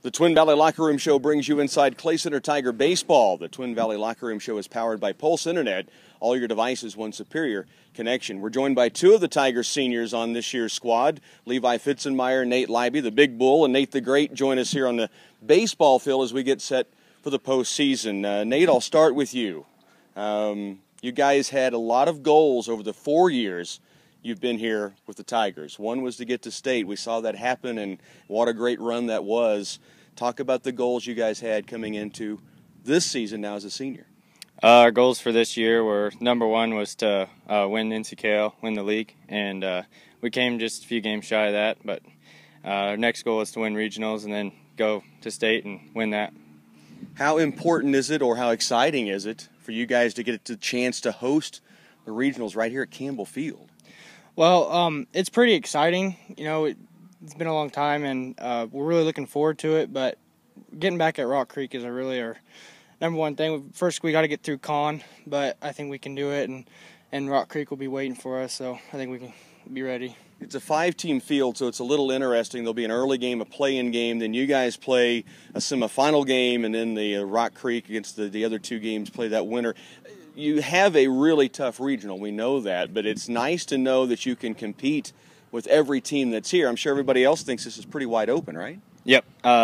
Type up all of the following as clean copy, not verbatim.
The Twin Valley Locker Room Show brings you inside Clay Center Tiger Baseball. The Twin Valley Locker Room Show is powered by Pulse Internet. All your devices, one superior connection. We're joined by two of the Tigers seniors on this year's squad, Levi Pfizenmaier, Nate Liby, the Big Bull, and Nate the Great join us here on the baseball field as we get set for the postseason. Nate, I'll start with you. You guys had a lot of goals over the 4 years you've been here with the Tigers. One was to get to state. We saw that happen, and what a great run that was. Talk about the goals you guys had coming into this season now as a senior. Our goals for this year were, number one was to win NCKL, win the league, and we came just a few games shy of that, but our next goal is to win regionals and then go to state and win that. How important is it, or how exciting is it for you guys to get the chance to host the regionals right here at Campbell Field? Well, it's pretty exciting. You know, it's been a long time, and we're really looking forward to it, but getting back at Rock Creek is really our number one thing. First, we got to get through Con, but I think we can do it, and Rock Creek will be waiting for us, so I think we can be ready. It's a 5-team field, so it's a little interesting. There'll be an early game, a play-in game, then you guys play a semifinal game, and then the Rock Creek against the other two games play that winner. You have a really tough regional, we know that, but it's nice to know that you can compete with every team that's here. I'm sure everybody else thinks this is pretty wide open, right? Yep.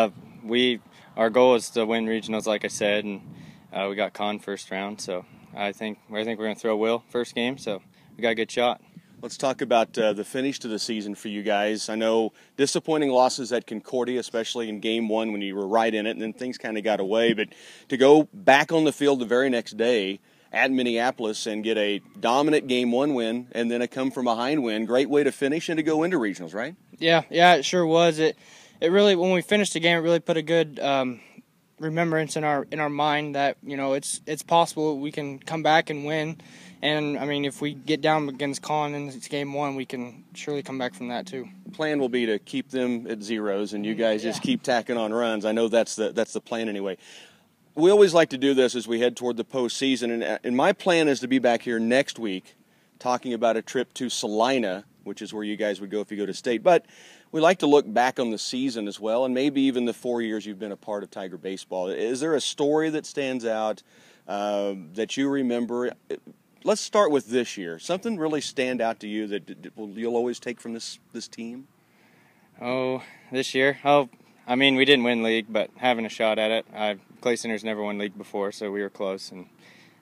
Our goal is to win regionals, like I said, and we got Con first round, so I think we're going to throw Will first game, so we got a good shot. Let's talk about the finish to the season for you guys. I know disappointing losses at Concordia, especially in Game 1 when you were right in it, and then things kind of got away, but to go back on the field the very next day at Minneapolis and get a dominant Game 1 win and then a come-from-behind win, great way to finish and to go into regionals, right? Yeah, it sure was. It really, when we finished the game, it really put a good remembrance in our mind that, you know, it's possible we can come back and win. And, I mean, if we get down against Con in Game 1, we can surely come back from that, too. The plan will be to keep them at zeros, and you guys just keep tacking on runs. I know that's the plan anyway. We always like to do this as we head toward the postseason, and my plan is to be back here next week talking about a trip to Salina, which is where you guys would go if you go to state. But we like to look back on the season as well, and maybe even the 4 years you've been a part of Tiger baseball. Is there a story that stands out that you remember? Let's start with this year. Something really stand out to you that you'll always take from this team? Oh, this year? Oh, I mean, we didn't win league, but having a shot at it. Clay Center's never won league before, so we were close. And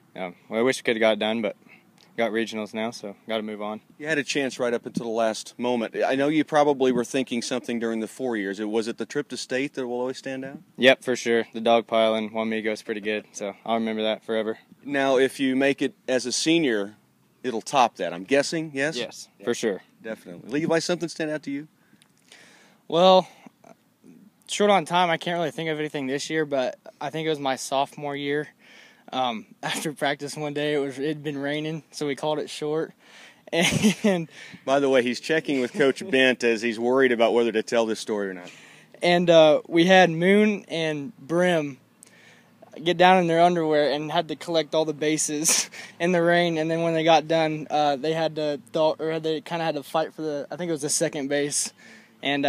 I wish we could have got it done, but got regionals now, so got to move on. You had a chance right up until the last moment. I know you probably were thinking something during the 4 years. Was it the trip to state that will always stand out? Yep, for sure. The dog pile in Wamego is pretty good, so I'll remember that forever. Now, if you make it as a senior, it'll top that, I'm guessing, yes? Yes, for sure. Definitely. Levi, something stand out to you? Well, short on time, I can't really think of anything this year, but I think it was my sophomore year. After practice one day, it'd been raining, so we called it short. And by the way, he's checking with Coach Bent as he's worried about whether to tell this story or not. And we had Moon and Brim get down in their underwear and had to collect all the bases in the rain. And then when they got done, they kind of had to fight for I think it was the second base. And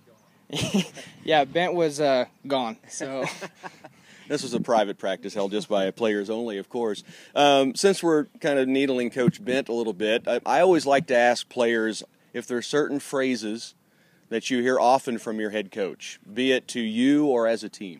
yeah, Bent was gone. So this was a private practice held just by players only, of course. Since we're kind of needling Coach Bent a little bit, I always like to ask players if there are certain phrases that you hear often from your head coach, be it to you or as a team.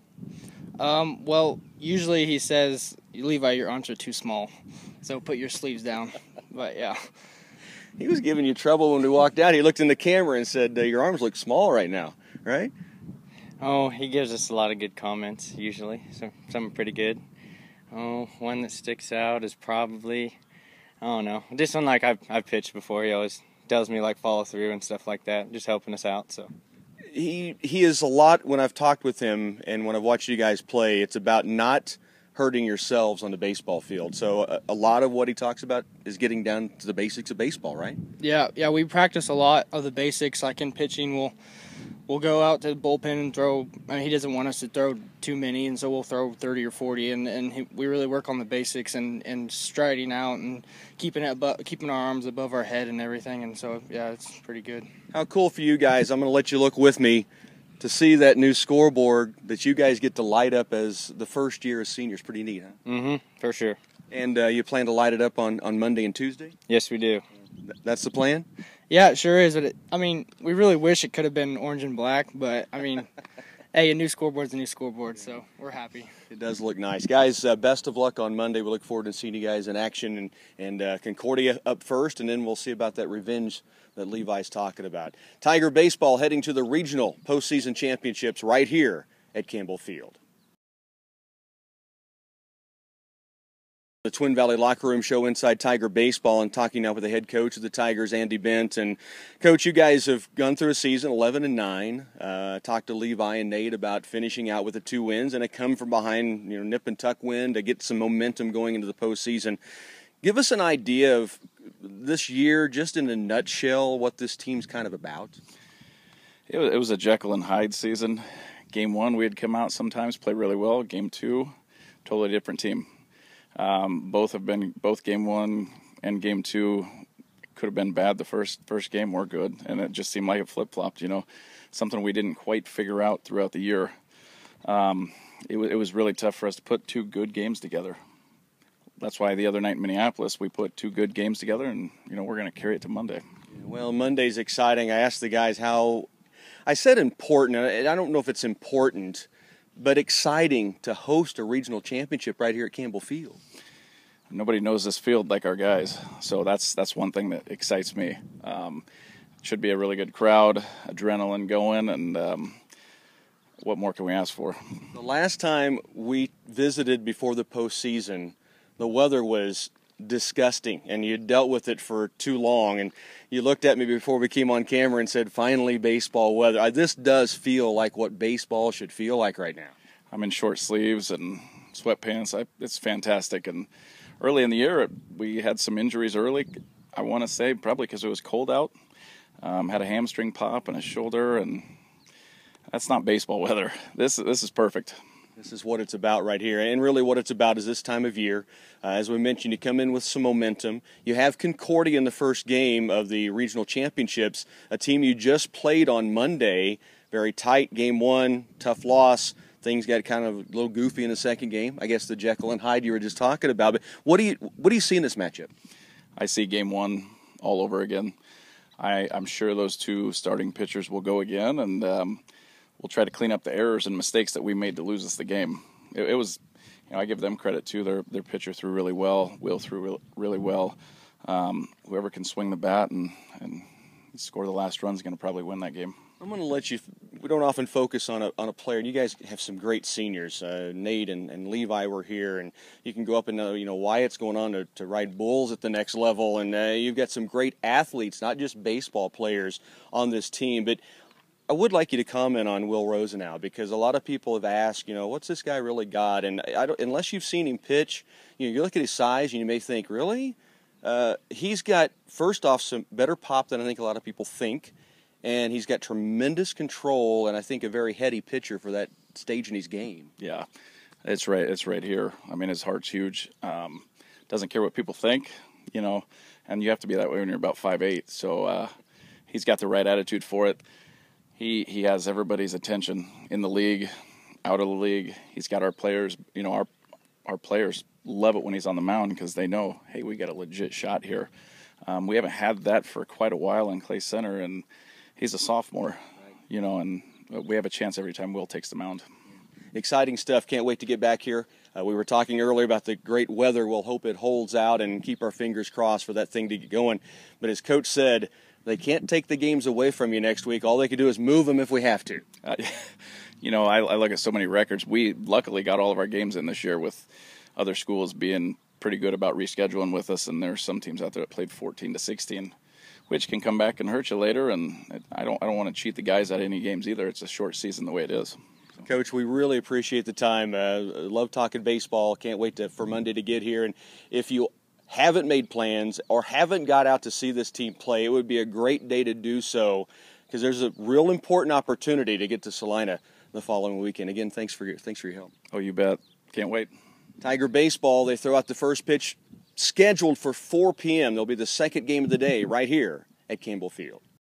Well, usually he says, Levi, your arms are too small, so put your sleeves down. But yeah. He was giving you trouble when we walked out. He looked in the camera and said, your arms look small right now, right? Oh, he gives us a lot of good comments, usually. Some are pretty good. Oh, one that sticks out is probably, I don't know. Just one like I've pitched before. He always tells me like follow through and stuff like that, just helping us out. So he is a lot, when I've talked with him and when I've watched you guys play, it's about not hurting yourselves on the baseball field. So a lot of what he talks about is getting down to the basics of baseball, right? Yeah, we practice a lot of the basics. Like in pitching, we'll go out to the bullpen and throw. I mean, he doesn't want us to throw too many, and so we'll throw 30 or 40, and we really work on the basics and striding out and keeping our arms above our head and everything. And so yeah, it's pretty good. How cool for you guys! I'm going to let you look with me. To see that new scoreboard that you guys get to light up as the first year as seniors, pretty neat, huh? Mm-hmm, for sure. And you plan to light it up on Monday and Tuesday? Yes, we do. That's the plan? Yeah, it sure is. But we really wish it could have been orange and black. But hey, a new scoreboard's a new scoreboard, so we're happy. It does look nice. Guys, best of luck on Monday. We look forward to seeing you guys in action, and Concordia up first, and then we'll see about that revenge that Levi's talking about. Tiger baseball heading to the regional postseason championships right here at Campbell Field. The Twin Valley Locker Room Show inside Tiger baseball, and talking now with the head coach of the Tigers, Andy Bent. And Coach, you guys have gone through a season 11-9. Talked to Levi and Nate about finishing out with the 2 wins and a come from behind, nip and tuck win to get some momentum going into the postseason. Give us an idea of this year, just in a nutshell, what this team's kind of about. It was a Jekyll and Hyde season. Game 1, we had come out sometimes, play really well. Game 2, totally different team. Both Game 1 and Game 2 could have been bad. The first game were good, and it just seemed like it flip-flopped. Something we didn't quite figure out throughout the year. It was really tough for us to put 2 good games together. That's why the other night in Minneapolis we put 2 good games together, and we're going to carry it to Monday. Well, Monday's exciting. I asked the guys how. I said important. I don't know if it's important, but exciting to host a regional championship right here at Campbell Field. Nobody knows this field like our guys, so that's one thing that excites me. Should be a really good crowd, adrenaline going, and what more can we ask for? The last time we visited before the postseason, the weather was disgusting, and you dealt with it for too long. And you looked at me before we came on camera and said, finally, baseball weather. This does feel like what baseball should feel like right now. I'm in short sleeves and sweatpants. It's fantastic. And early in the year, we had some injuries early. I want to say probably because it was cold out. Had a hamstring pop and a shoulder, and that's not baseball weather. This is perfect. This is what it's about right here. And really what it's about is this time of year. As we mentioned, you come in with some momentum. You have Concordia in the first game of the regional championships, a team you just played on Monday. Very tight game 1, tough loss. Things got kind of a little goofy in the second game. I guess the Jekyll and Hyde you were just talking about. But what do you see in this matchup? I see game 1 all over again. I'm sure those 2 starting pitchers will go again, and we'll try to clean up the errors and mistakes that we made to lose us the game. It was, I give them credit too. Their pitcher threw really well. Will threw really well. Whoever can swing the bat and score the last run is going to probably win that game. I'm going to let you. We don't often focus on a player. You guys have some great seniors. Nate and Levi were here, and you can go up and Wyatt's going on to ride bulls at the next level, and you've got some great athletes, not just baseball players, on this team. But I would like you to comment on Will Rosenau, because a lot of people have asked, what's this guy really got? And unless you've seen him pitch, you look at his size and you may think, really? He's got, first off, some better pop than I think a lot of people think. And he's got tremendous control, and I think a very heady pitcher for that stage in his game. Yeah, it's right. It's right here. I mean, his heart's huge. Doesn't care what people think, and you have to be that way when you're about 5'8". So he's got the right attitude for it. He has everybody's attention in the league, out of the league. He's got our players. Our players love it when he's on the mound because they know, hey, we got a legit shot here. We haven't had that for quite a while in Clay Center, and he's a sophomore, and we have a chance every time Will takes the mound. Exciting stuff. Can't wait to get back here. We were talking earlier about the great weather. We'll hope it holds out and keep our fingers crossed for that thing to get going. But as Coach said, they can't take the games away from you next week. All they can do is move them if we have to. I look at so many records. We luckily got all of our games in this year with other schools being pretty good about rescheduling with us, and there's some teams out there that played 14-16. Which can come back and hurt you later, and I don't want to cheat the guys out of any games either. It's a short season the way it is. So. Coach, we really appreciate the time. Love talking baseball. Can't wait for Monday to get here. And if you haven't made plans or haven't got out to see this team play, it would be a great day to do so, because there's a real important opportunity to get to Salina the following weekend. Again, thanks for your help. Oh, you bet. Can't wait. Tiger baseball, they throw out the first pitch scheduled for 4 p.m. There'll be the second game of the day right here at Campbell Field.